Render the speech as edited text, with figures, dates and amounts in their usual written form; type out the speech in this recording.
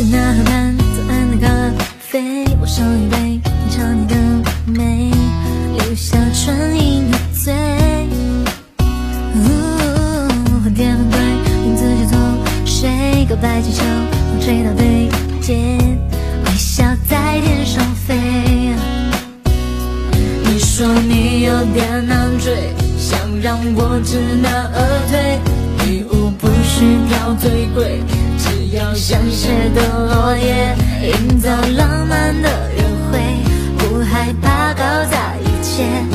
拿河畔左岸的咖啡，我上一杯，品尝你的美，留下唇印的醉。换天换对，名字叫做谁？告白气球风吹到对街，微笑在天上飞。你说你有点难追，想让我知难而退，礼物不需挑最贵，只要香榭的落叶，营造浪漫的约会，不害怕搞砸一切。